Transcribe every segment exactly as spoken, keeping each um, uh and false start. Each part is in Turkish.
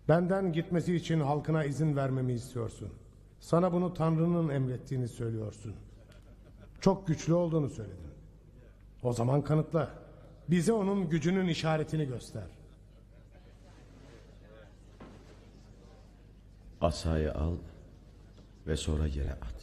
Benden gitmesi için halkına izin vermemi istiyorsun. Sana bunu Tanrı'nın emrettiğini söylüyorsun. Çok güçlü olduğunu söyledin. O zaman kanıtla. Bize onun gücünün işaretini göster. Asayı al ve sonra yere at.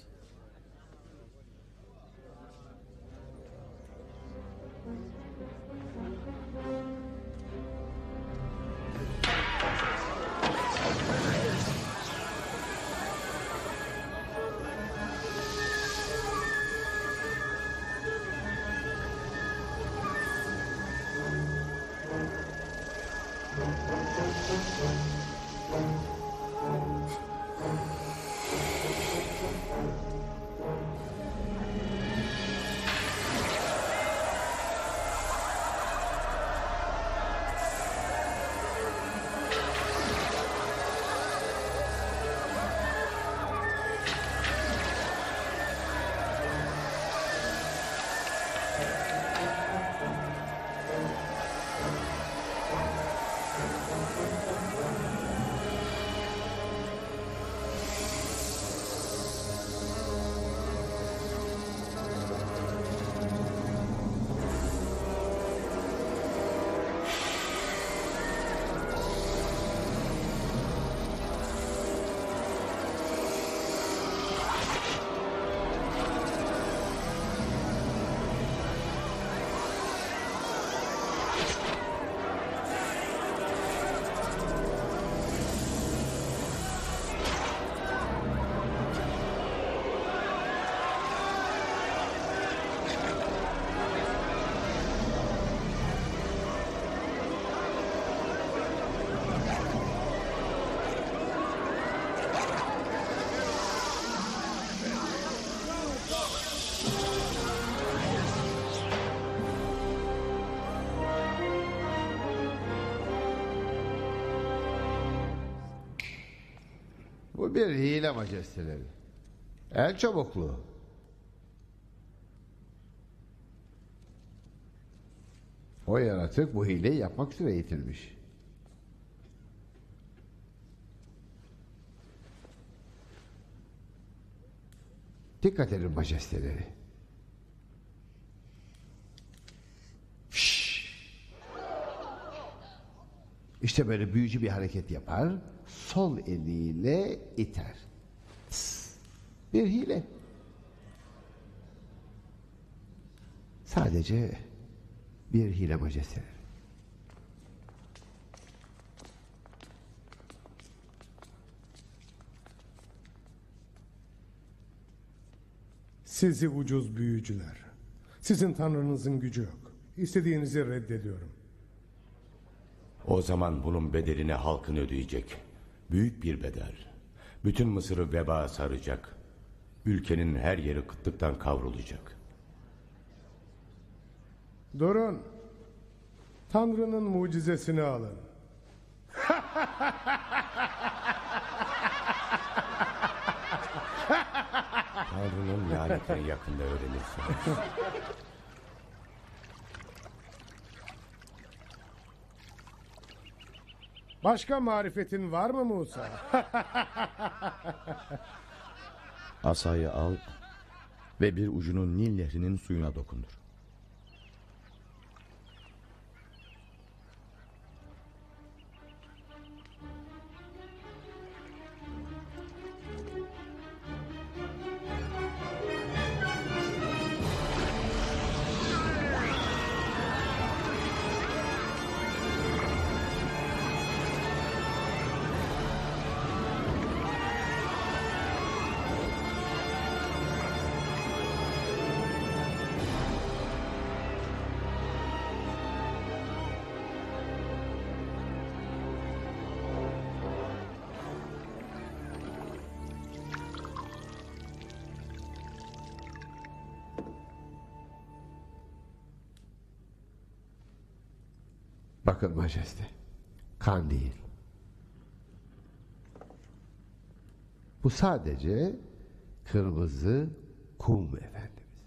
Bu bir hile majesteleri. El çabukluğu. O yaratık bu hileyi yapmak üzere eğitilmiş. Dikkat edin majesteleri. Şşş. İşte böyle büyücü bir hareket yapar, sol eliyle iter. Tıs. Bir hile. Sadece bir hile majesteleri. Sizi ucuz büyücüler. Sizin tanrınızın gücü yok. İstediğinizi reddediyorum. O zaman bunun bedelini halkın ödeyecek. Büyük bir bedel. Bütün Mısır'ı veba saracak. Ülkenin her yeri kıtlıktan kavrulacak. Durun. Tanrı'nın mucizesini alın. Tanrı'nın lanetini yakında öğrenirsiniz. Başka marifetin var mı Musa? Asayı al ve bir ucunu Nil Nehri'nin suyuna dokundur. Bakın majeste, kan değil. Bu sadece kırmızı kum efendimiz.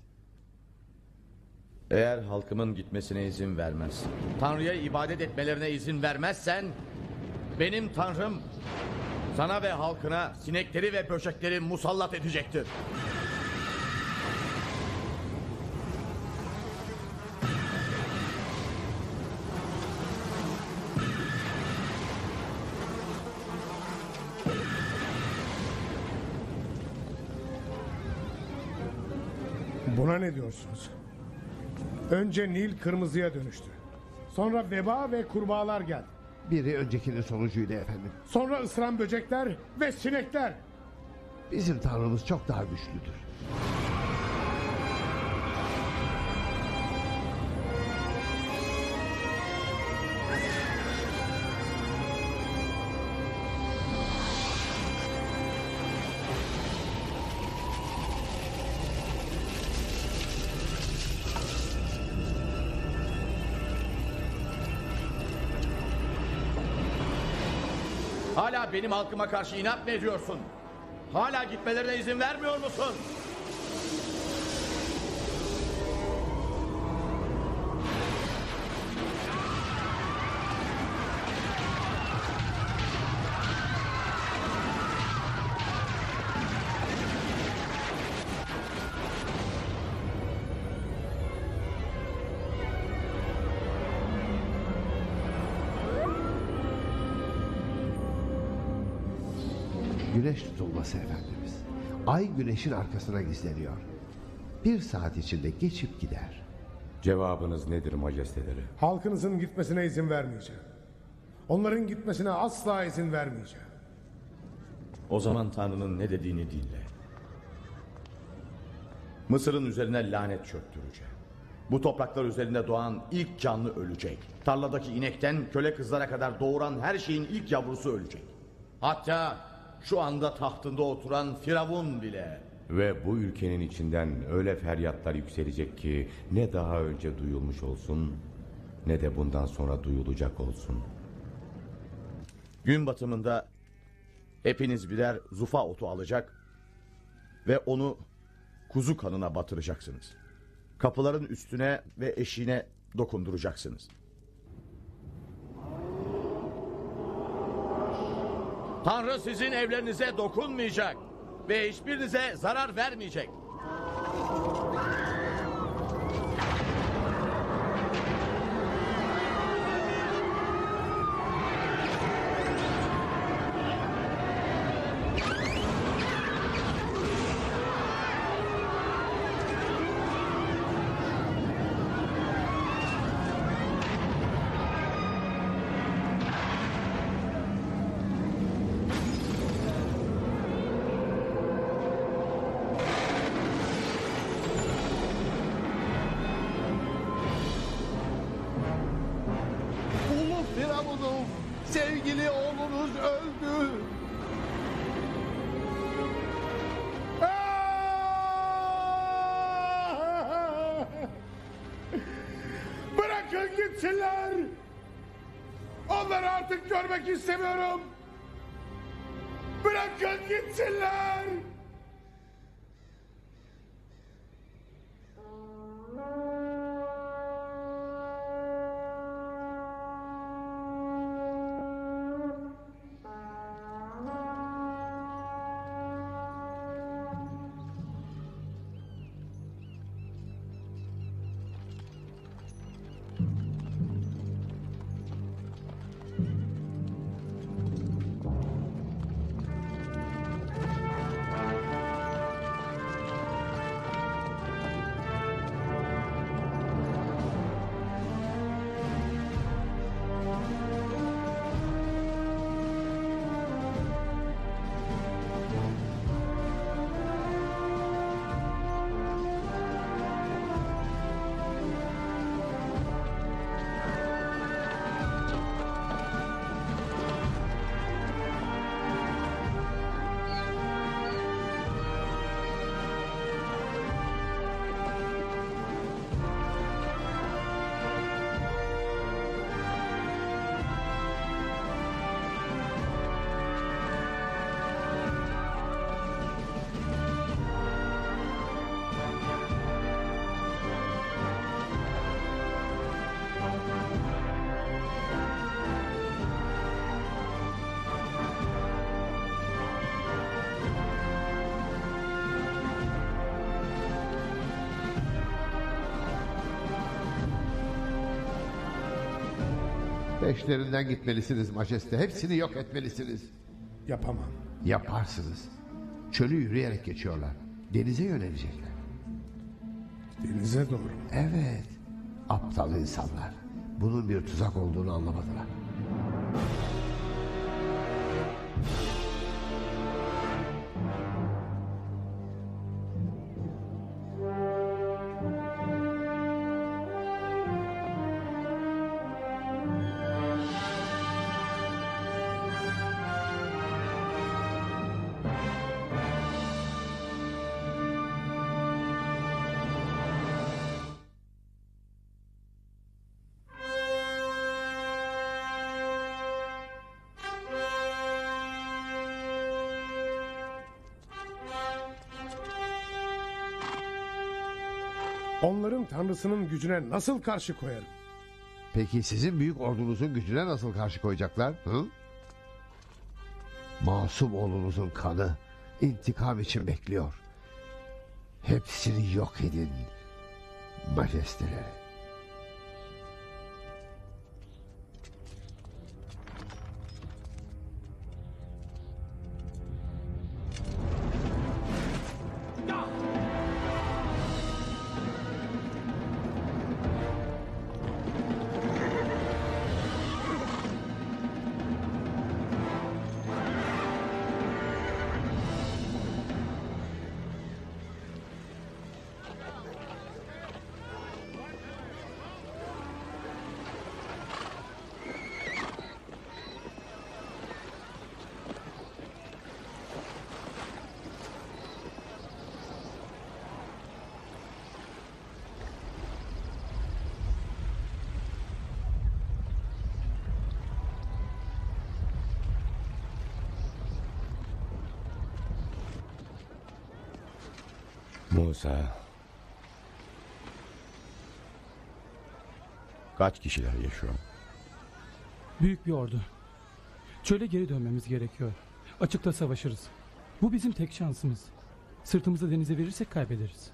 Eğer halkımın gitmesine izin vermezsen, Tanrı'ya ibadet etmelerine izin vermezsen, benim Tanrım sana ve halkına sinekleri ve böcekleri musallat edecektir. Buna ne diyorsunuz? Önce Nil kırmızıya dönüştü. Sonra veba ve kurbağalar geldi. Biri öncekinin sonucuydu efendim. Sonra ısıran böcekler ve sinekler. Bizim tanrımız çok daha güçlüdür. Hala benim halkıma karşı inat mı ediyorsun? Hala gitmelerine izin vermiyor musun? Güneş tutulması efendimiz. Ay güneşin arkasına gizleniyor. Bir saat içinde geçip gider. Cevabınız nedir majesteleri? Halkınızın gitmesine izin vermeyeceğim. Onların gitmesine asla izin vermeyeceğim. O zaman Tanrı'nın ne dediğini dinle. Mısır'ın üzerine lanet çöktüreceğim. Bu topraklar üzerinde doğan ilk canlı ölecek. Tarladaki inekten köle kızlara kadar doğuran her şeyin ilk yavrusu ölecek. Hatta şu anda tahtında oturan Firavun bile. Ve bu ülkenin içinden öyle feryatlar yükselecek ki ne daha önce duyulmuş olsun ne de bundan sonra duyulacak olsun. Gün batımında hepiniz birer zufa otu alacak ve onu kuzu kanına batıracaksınız. Kapıların üstüne ve eşiğine dokunduracaksınız. Tanrı sizin evlerinize dokunmayacak ve hiçbirinize zarar vermeyecek. Ulu Firavun'um, sevgili oğlunuz öldü. Bırakın gitsinler. Onları artık görmek istemiyorum. Bırakın gitsinler. Peşlerinden gitmelisiniz majeste. Hepsini yok etmelisiniz. Yapamam. Yaparsınız. Çölü yürüyerek geçiyorlar. Denize yönelecekler. Denize doğru. Evet. Aptal insanlar. Bunun bir tuzak olduğunu anlamadılar. Onların tanrısının gücüne nasıl karşı koyarım? Peki sizin büyük ordunuzun gücüne nasıl karşı koyacaklar? Hı? Masum oğlunuzun kanı intikam için bekliyor. Hepsini yok edin majesteleri. Musa. Kaç kişiler yaşıyor? Büyük bir ordu. Çöle geri dönmemiz gerekiyor. Açıkta savaşırız. Bu bizim tek şansımız. Sırtımızı denize verirsek kaybederiz.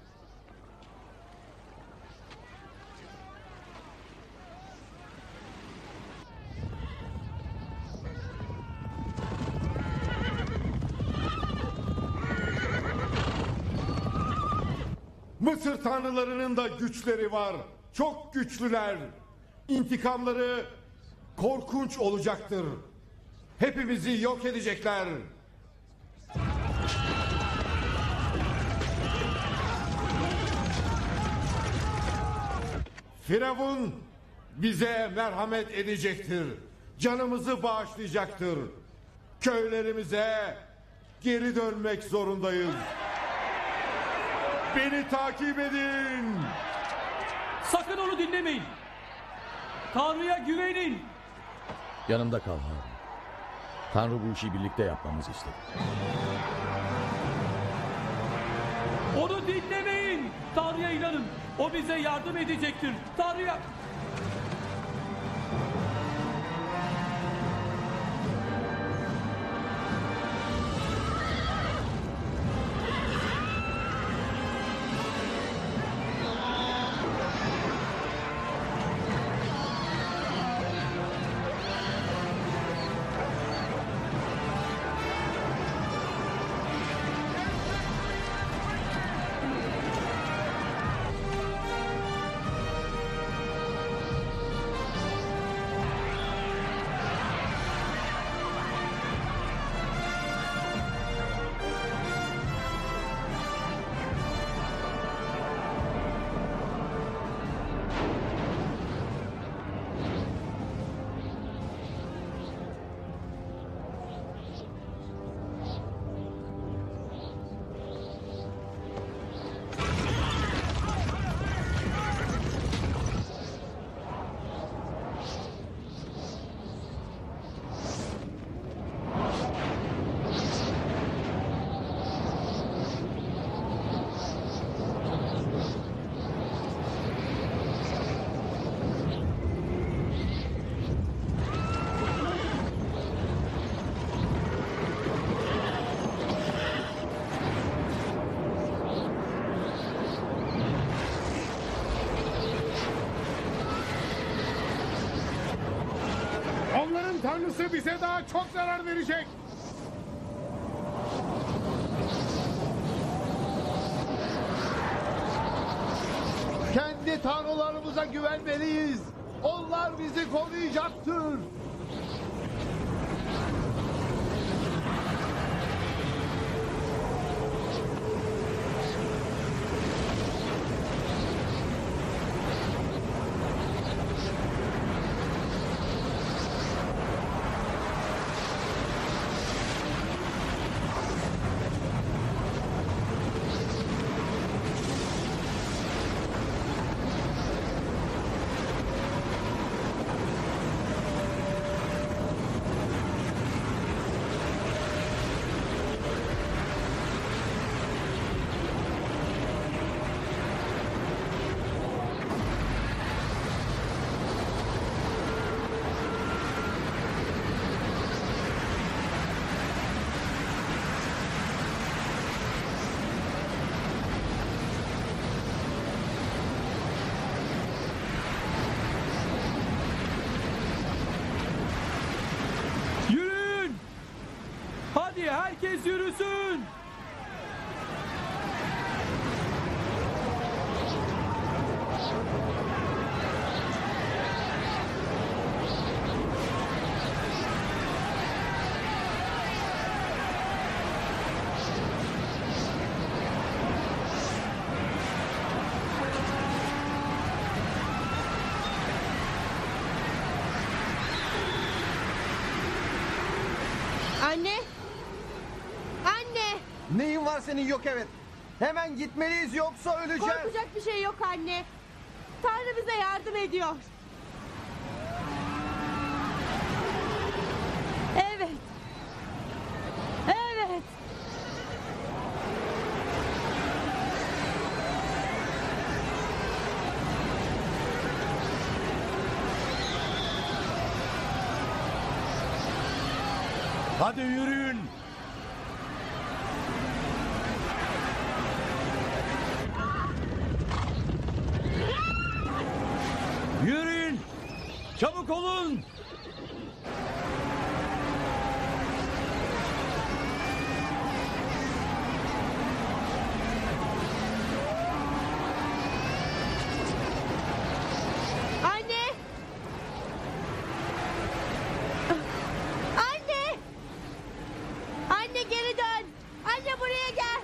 Mısır tanrılarının da güçleri var. Çok güçlüler. İntikamları korkunç olacaktır. Hepimizi yok edecekler. Firavun bize merhamet edecektir. Canımızı bağışlayacaktır. Köylerimize geri dönmek zorundayız. Beni takip edin. Sakın onu dinlemeyin. Tanrı'ya güvenin. Yanımda kal Harun. Tanrı bu işi birlikte yapmamızı istedi. Onu dinlemeyin. Tanrı'ya inanın. O bize yardım edecektir. Tanrı'ya... tanrısı bize daha çok zarar verecek. Kendi tanrılarımıza güvenmeliyiz. Onlar bizi koruyacaktır. Yürüyün! Hadi herkes yürüsün! Anne! Anne! Neyin var senin yok evet. Hemen gitmeliyiz yoksa öleceğiz. Korkacak bir şey yok anne. Tanrı bize yardım ediyor. Evet. Evet. Hadi yürüyün. Yürüyün. Çabuk olun. Anne! Anne! Anne geri dön. Anne buraya gel.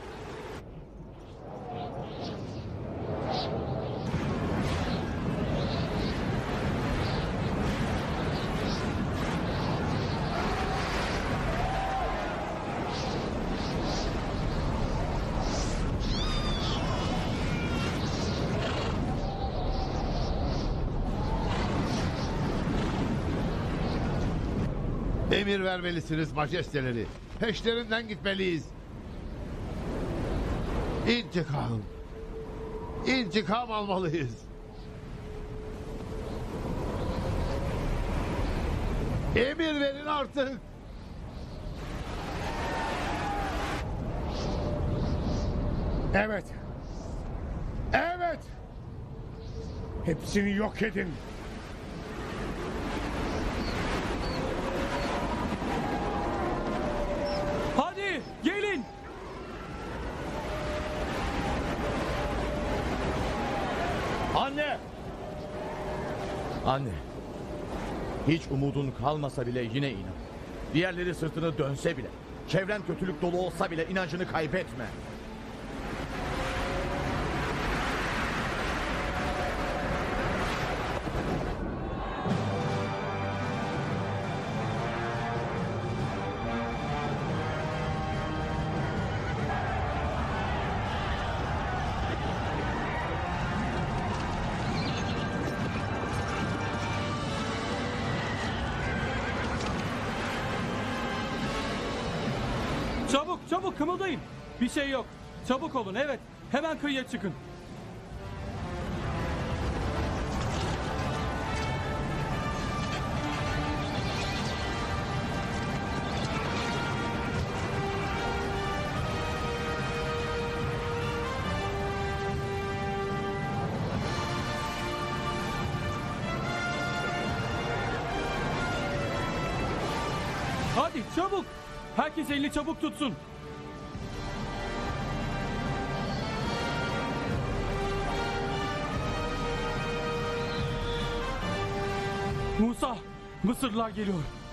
Emir vermelisiniz majesteleri. Peşlerinden gitmeliyiz. İntikam. İntikam almalıyız. Emir verin artık. Evet. Evet. Hepsini yok edin. Hadi gelin! Anne! Anne! Hiç umudun kalmasa bile yine inan. Diğerleri sırtını dönse bile, çevren kötülük dolu olsa bile inancını kaybetme. Çabuk çabuk kımıldayın. Bir şey yok. Çabuk olun evet. Hemen kıyıya çıkın. Hadi çabuk. Herkes elini çabuk tutsun. Musa, Mısırlılar geliyor.